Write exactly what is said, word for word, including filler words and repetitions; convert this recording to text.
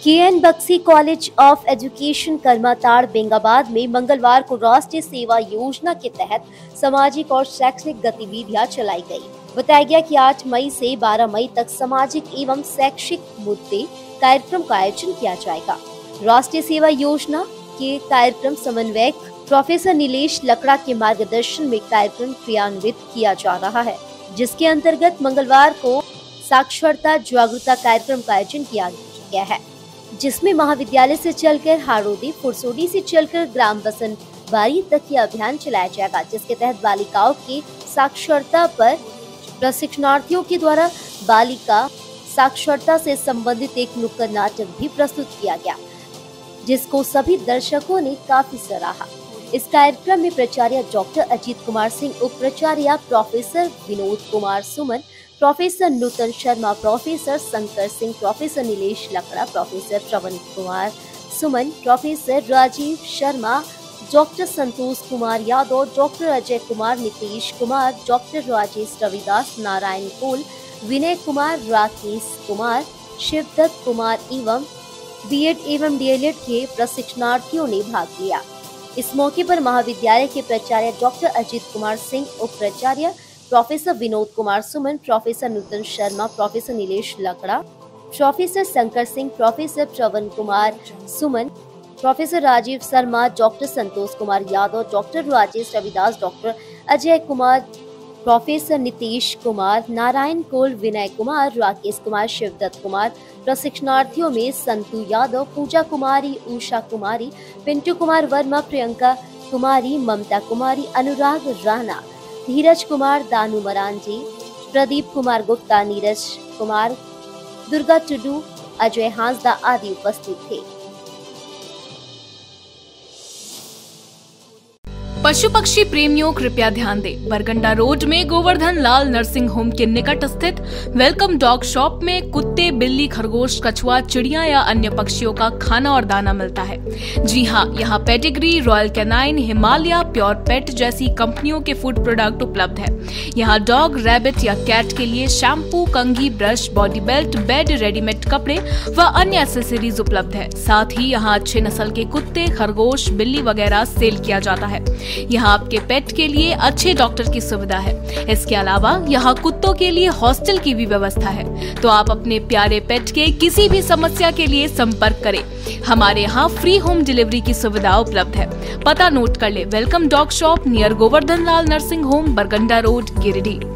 के N Buxi college of education Karmatard Bengabad में मंगलवार को राष्ट्रीय सेवा योजना के तहत सामाजिक और शैक्षणिक गतिविधियां चलाई गई। बताया गया कि आठ मई से बारह मई तक सामाजिक एवं शैक्षिक मुद्दे कार्यक्रम का आयोजन किया जाएगा। राष्ट्रीय सेवा योजना के कार्यक्रम समन्वयक प्रोफेसर नीलेश लकड़ा के मार्गदर्शन में कार्यक्रम क्रियान्वित किया जा रहा है, जिसके अंतर्गत मंगलवार को साक्षरता जागरूकता कार्यक्रम का आयोजन किया गया है, जिसमें महाविद्यालय से चलकर हारोदी फुरसोडी से चलकर ग्राम बसनबारी तक यह अभियान चलाया जाएगा, जिसके तहत बालिकाओं की साक्षरता पर प्रशिक्षणार्थियों के द्वारा बालिका साक्षरता से संबंधित एक नुक्कड़ नाटक भी प्रस्तुत किया गया, जिसको सभी दर्शकों ने काफी सराहा। इस कार्यक्रम में प्राचार्य डॉक्टर अजीत कुमार सिंह, उप प्राचार्य professor Vinod Kumar Suman, professor Nutan Sharma, professor Shankar Singh, professor Nilesh Lakra, professor Shravan Kumar Suman, professor Rajeev Sharma, doctor Santosh Kumar Yadav, doctor Ajay Kumar, Nitish Kumar, doctor Rajesh Ravidas, Narayan Kol, Vinay Kumar, Rakesh Kumar, Shivdatt Kumar एवं बीएड एवं डीएलएड के प्रशिक्षणार्थियों ने भाग लिया। इस मौके पर महाविद्यालय के प्राचार्य डॉक्टर अजीत कुमार सिंह, उप प्राचार्य professor Vinod Kumar Suman, professor Nutan Sharma, professor Nilesh Lakra, professor Shankar Singh, professor Shravan Kumar Suman, professor Rajeev Sharma, doctor Santosh Kumar Yadav, doctor Rajesh Ravidas, doctor Ajay Kumar, professor Nitish Kumar, Narayan Kol, Vinay Kumar, Rakesh Kumar, Shivdatt Kumar. प्रशिक्षणार्थियों में संतु यादव, पूजा कुमारी, उषा कुमारी, पिंटू कुमार वर्मा, प्रियंका कुमारी, ममता कुमारी, अनुराग राणा, धीरज कुमार, दानू मरांजी, प्रदीप कुमार गुप्ता, नीरज कुमार, दुर्गा टुडू, अजय हांसदा आदि उपस्थित थे। पशु पक्षी प्रेमियों कृपया ध्यान दें, बरगंडा रोड में गोवर्धन लाल नर्सिंग होम के निकट स्थित वेलकम डॉग शॉप में कुत्ते, बिल्ली, खरगोश, कछुआ, चिड़िया या अन्य पक्षियों का खाना और दाना मिलता है। जी हाँ, यहाँ Pedigree, Royal Canin, Himalaya, Pure Pet जैसी कंपनियों के फूड प्रोडक्ट उपलब्ध है। यहाँ डॉग, रैबिट या कैट के लिए शैम्पू, कंघी, brush, body belt, bed, readymade कपड़े व अन्य एक्सेसरीज उपलब्ध है। साथ ही यहाँ अच्छे नस्ल के कुत्ते, खरगोश, बिल्ली वगैरह सेल किया जाता है। यहाँ आपके पेट के लिए अच्छे डॉक्टर की सुविधा है। इसके अलावा यहाँ कुत्तों के लिए हॉस्टल की भी व्यवस्था है। तो आप अपने प्यारे पेट के किसी भी समस्या के लिए संपर्क करें। हमारे यहाँ फ्री होम डिलीवरी की सुविधा उपलब्ध है। पता नोट कर ले, welcome dog shop near Govardhan Lal nursing home, Barganda road, Giridih.